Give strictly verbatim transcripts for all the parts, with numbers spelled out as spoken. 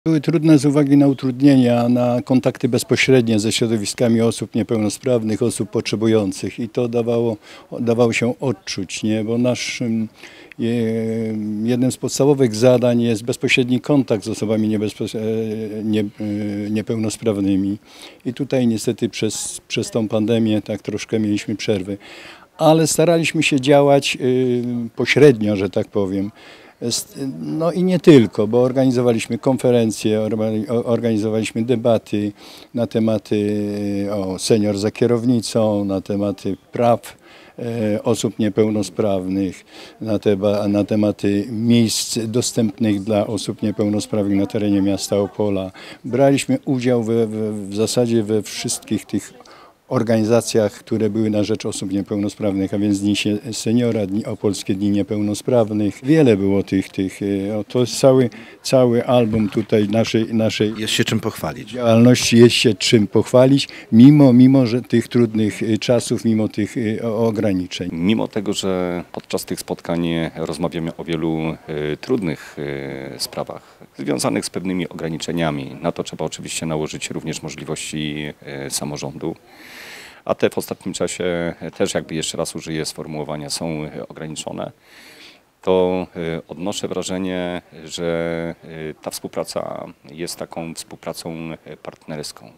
Były trudne z uwagi na utrudnienia, na kontakty bezpośrednie ze środowiskami osób niepełnosprawnych, osób potrzebujących i to dawało, dawało się odczuć, nie? Bo naszym je, jednym z podstawowych zadań jest bezpośredni kontakt z osobami niebezpos- nie, niepełnosprawnymi i tutaj niestety przez, przez tą pandemię tak troszkę mieliśmy przerwy, ale staraliśmy się działać y, pośrednio, że tak powiem. No i nie tylko, bo organizowaliśmy konferencje, organizowaliśmy debaty na tematy o senior za kierownicą, na tematy praw osób niepełnosprawnych, na, te, na tematy miejsc dostępnych dla osób niepełnosprawnych na terenie miasta Opola. Braliśmy udział we, we, w zasadzie we wszystkich tych organizacjach, które były na rzecz osób niepełnosprawnych, a więc Dni Seniora, Dni Opolskie Dni Niepełnosprawnych. Wiele było tych, tych to jest cały, cały album tutaj naszej, naszej Jest się czym pochwalić. Działalności, jest się czym pochwalić, mimo, mimo że tych trudnych czasów, mimo tych ograniczeń. Mimo tego, że podczas tych spotkań rozmawiamy o wielu y, trudnych y, sprawach związanych z pewnymi ograniczeniami, na to trzeba oczywiście nałożyć również możliwości y, samorządu. A te w ostatnim czasie też, jakby jeszcze raz użyję sformułowania, są ograniczone, to odnoszę wrażenie, że ta współpraca jest taką współpracą partnerską.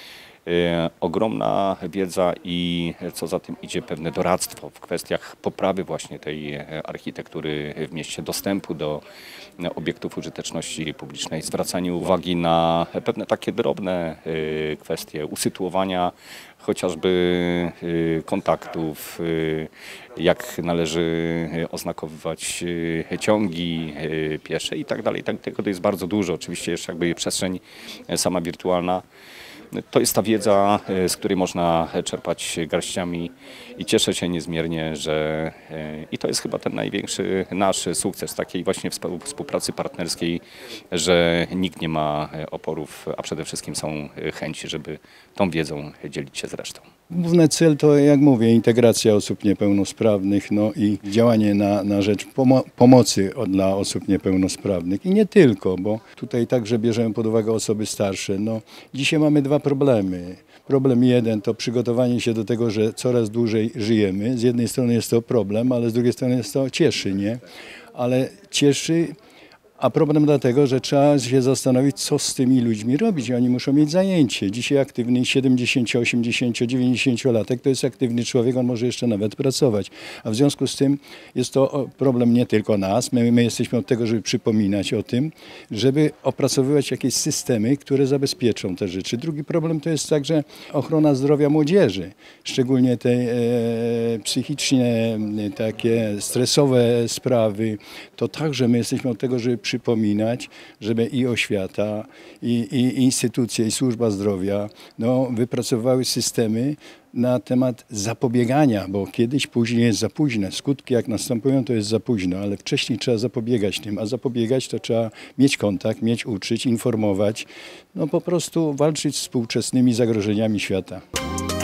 Ogromna wiedza i co za tym idzie pewne doradztwo w kwestiach poprawy właśnie tej architektury w mieście, dostępu do obiektów użyteczności publicznej, zwracanie uwagi na pewne takie drobne kwestie usytuowania chociażby kontaktów, jak należy oznakowywać ciągi piesze i tak dalej. Tego to jest bardzo dużo. Oczywiście jeszcze jakby przestrzeń sama wirtualna. To jest ta wiedza, z której można czerpać garściami i cieszę się niezmiernie, że i to jest chyba ten największy nasz sukces takiej właśnie współpracy partnerskiej, że nikt nie ma oporów, a przede wszystkim są chęci, żeby tą wiedzą dzielić się z resztą. Główny cel to, jak mówię, integracja osób niepełnosprawnych, no i działanie na, na rzecz pomo pomocy dla osób niepełnosprawnych. I nie tylko, bo tutaj także bierzemy pod uwagę osoby starsze. No, dzisiaj mamy dwa problemy. Problem jeden to przygotowanie się do tego, że coraz dłużej żyjemy. Z jednej strony jest to problem, ale z drugiej strony jest to cieszy, nie? Ale cieszy. A problem dlatego, że trzeba się zastanowić, co z tymi ludźmi robić. Oni muszą mieć zajęcie. Dzisiaj aktywny siedemdziesięcio-, osiemdziesięcio-, dziewięćdziesięciolatek to jest aktywny człowiek, on może jeszcze nawet pracować. A w związku z tym jest to problem nie tylko nas. My, my jesteśmy od tego, żeby przypominać o tym, żeby opracowywać jakieś systemy, które zabezpieczą te rzeczy. Drugi problem to jest także ochrona zdrowia młodzieży. Szczególnie te e, psychicznie takie stresowe sprawy. To także my jesteśmy od tego, żeby przypominać, żeby i oświata, i, i instytucje, i służba zdrowia no, wypracowały systemy na temat zapobiegania, bo kiedyś później jest za późno. Skutki jak następują, to jest za późno, ale wcześniej trzeba zapobiegać tym, a zapobiegać to trzeba mieć kontakt, mieć uczyć, informować, no po prostu walczyć z współczesnymi zagrożeniami świata.